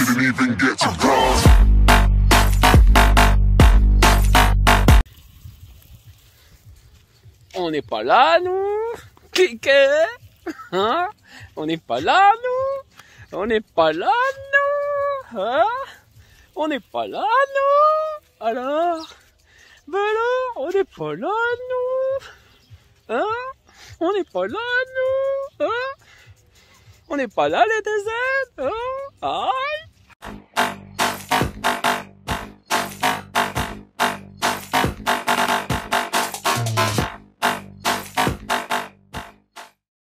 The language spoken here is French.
didn't even get to cross. On n'est pas là, nous. Cliquez. Hein? On n'est pas là, nous. On n'est pas là, nous. Hein? On n'est pas là, nous. Alors? Ben alors, on n'est pas là, nous. Hein? On n'est pas là, nous. Hein? On n'est pas là, les DZ. Hein?